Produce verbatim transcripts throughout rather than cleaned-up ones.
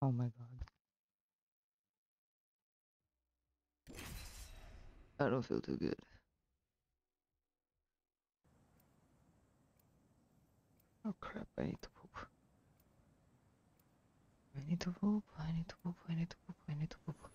Oh my god. I don't feel too good. Oh crap, I need to poop. I need to poop, I need to poop, I need to poop, I need to poop.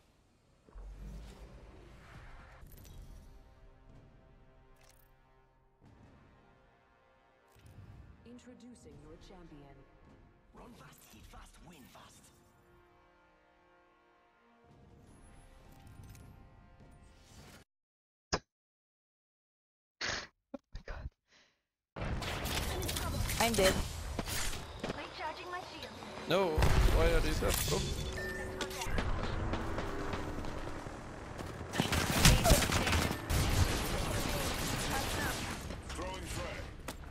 Introducing your champion. Run fast, hit fast, win fast. Oh my god. I'm dead. Recharging my shield. No, why are these up? Oh. Throwing frag.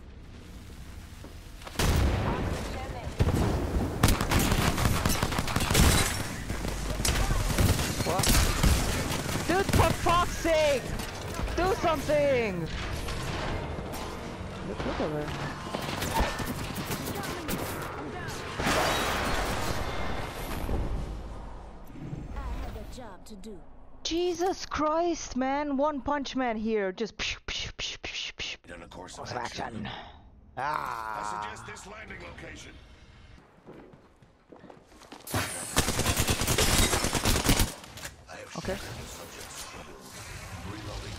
What? Dude, for fuck's sake! Do something! Look, look over. I have a job to do. Jesus Christ, man! One Punch Man here, just psh, psh, psh, psh, psh. And a course Course of of action. action. I Ah. suggest this landing location. I have Okay. shot enemy subjects. Reloading.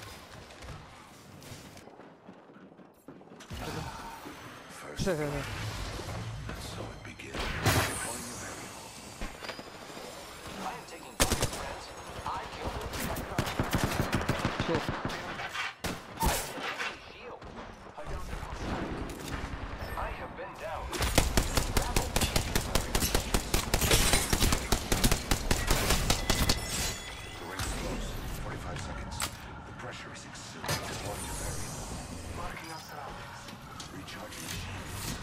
First, so it begins. Deploying your variable. I am taking fire, friends. I killed him. Shit. Shield. I downed the hostile. I have been down. The ring's close. forty-five seconds. The pressure is exuding. Deploying your variable. Marking our surroundings. Recharging shields.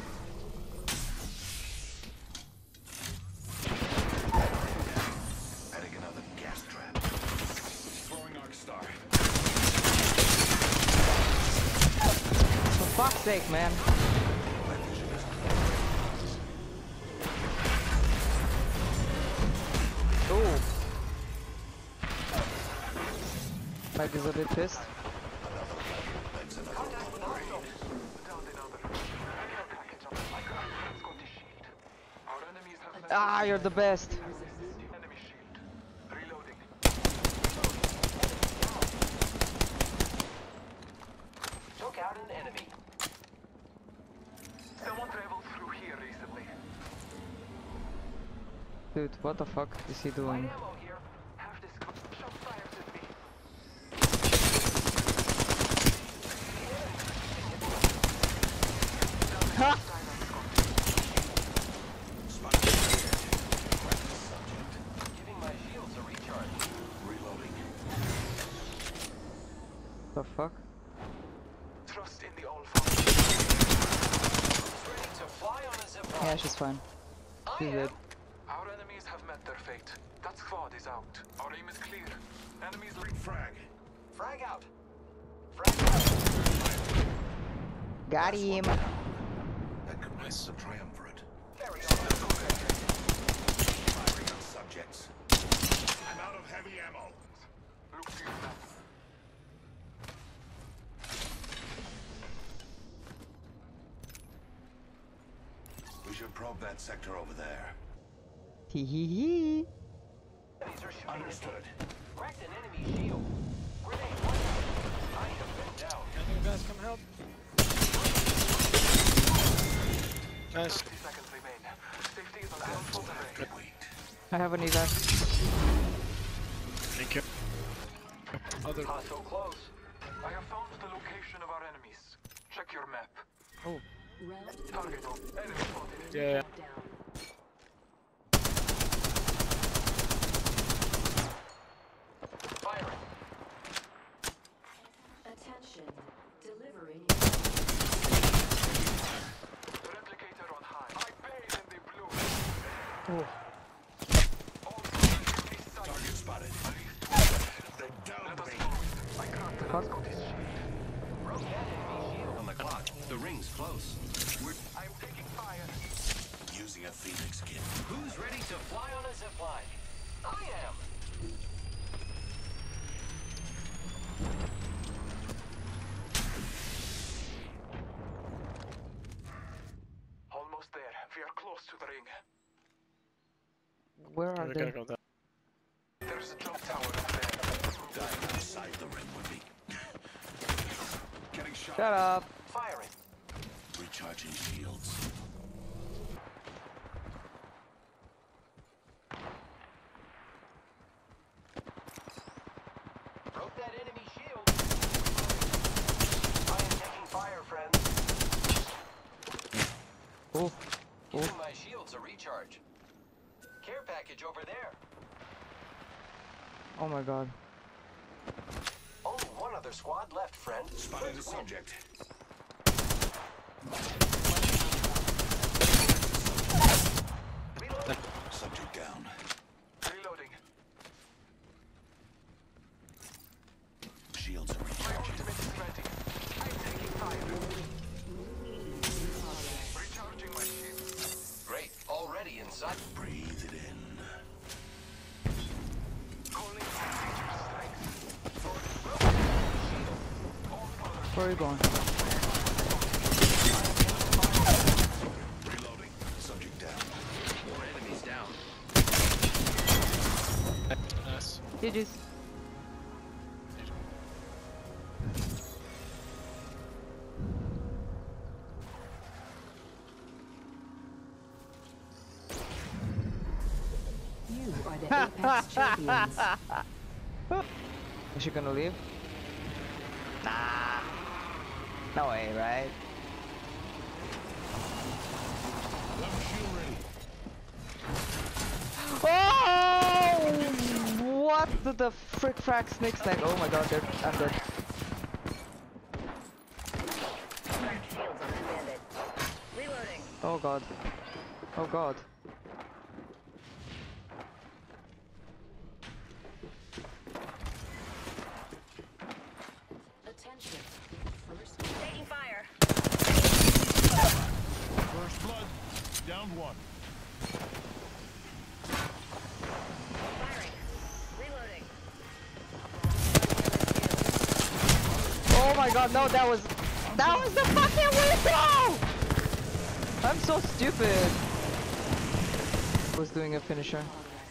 Adding another gas trap. Throwing Arc Star. For fuck's sake, man. My vision is Ooh. Mike is a bit pissed. Ah, you're the best. enemy shield. Reloading. Took out an enemy. Someone traveled through here recently. Dude, what the fuck is he doing? Ammo here. Have this shot fires at me. Ha! Giving my shields a recharge. Reloading. The fuck? Trust in the all father. Ready to fly on a zip line. Yeah, she's fine. I She's am. dead. Our enemies have met their fate. That squad is out. Our aim is clear. Enemies lead frag. Frag out. Frag out. Got him. That completes the triumvirate. Very Firing on subjects. I'm out of heavy ammo. Look to your left. We should probe that sector over there. Hee hee hee. Understood. Cracked an enemy shield. Grenade. I have been down. Can you guys come help? Nice. thirty seconds remain. Safety is on full terrain. Wait. I have an evac. Thank you. Other. So close. I have found the location of our enemies. Check your map. Oh. Round Target. Enemy spotted. Yeah, yeah. down. Firing. Attention. Delivering. Replicator on high. I paid in the blue. Oh. Target spotted. They downed me. I can't Fuck. On the clock. The ring's close. I'm taking fire. Using Recharging a Phoenix kit. Who's ready to fly on a zip line? I am. Almost there. We are close to the ring. Where are We they? gotta go there. There's a jump tower up there. Dying outside the ring would be. Getting shot. Shut up. Firing. Recharging shields. Broke that enemy shield. I am taking fire, friends. Oh, Giving my shields a recharge. Care package over there. oh my god. Only one other squad left, friend. Spotting the subject. Reloading. Subject down. Reloading. Shields are My recharging. ultimate is ready. I'm taking fire. Recharging my shield. Great. Already inside. Breathe it in. Calling for major strength. Where are you going? Reloading. Subject down. More enemies down. Nice. G G's. You are the Apex champions. Is she gonna leave? Nah. No way, right? Oh! What the, the frick frack snake snake? Oh my god, they're, I'm dead. Oh god. Oh god. Attention. First Taking fire. First blood. Down one. Firing. Reloading. Oh my god, no, that was... That was the fucking whistle! I'm so stupid. I was doing a finisher.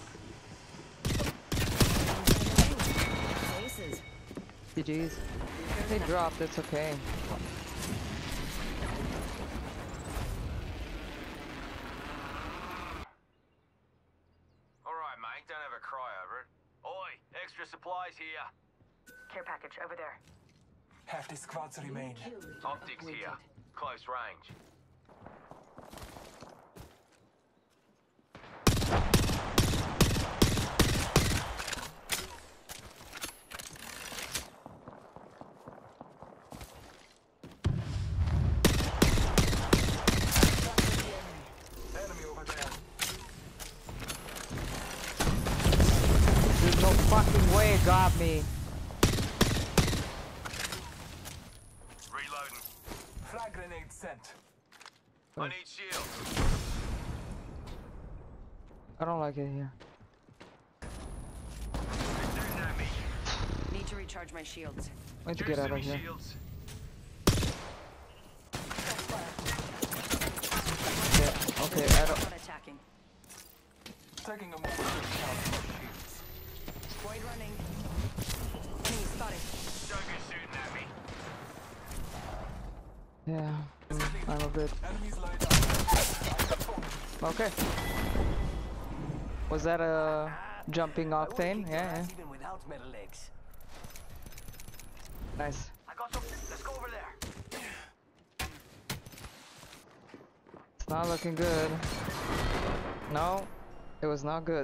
places. G G's. They dropped, it's okay. Alright, mate. Don't have a cry over it. Oi, extra supplies here. Care package over there. Half the squads remain. kill leader Optics appointed. here. Close range. Enemy over there. There's no fucking way it got me. Reloading. Frag grenade sent. I need shield. I don't like it here. Shooting at me. Need to recharge my shields. I need to get out of Juicing me here. shields. Yeah, okay, I don't... Not attacking. Taking a moment to recharge my shields. Void running. Enemy spotted. Don't be shooting at me. Yeah, mm, I'm a bit... Enemies lined up. Okay. Was that a jumping octane? Yeah, yeah. Even without metal legs. Nice. I got something. Let's go over there. It's not looking good. No, it was not good.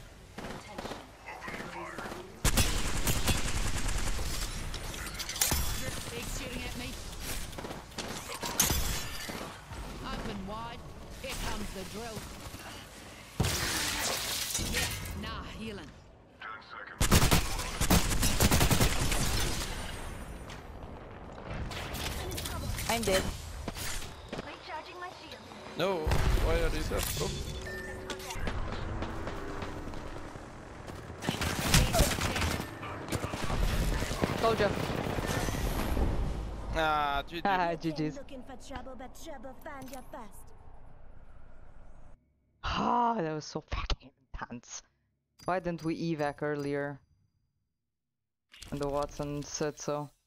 comes the drill. Yeah, nah, healing. I'm dead. Recharging my shield. No, why are these up? Oh. Told you. Ah, G G. Haha, G G's. Looking for trouble, but trouble find you first. Ah, that was so fucking intense. Why didn't we evac earlier? And the Watson said so.